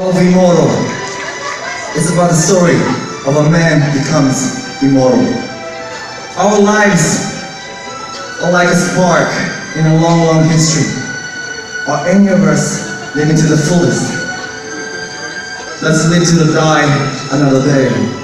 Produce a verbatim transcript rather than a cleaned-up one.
Of Immortal. It's about the story of a man becomes immortal. Our lives are like a spark in a long, long history. Are any of us living to the fullest? Let's live to the die another day.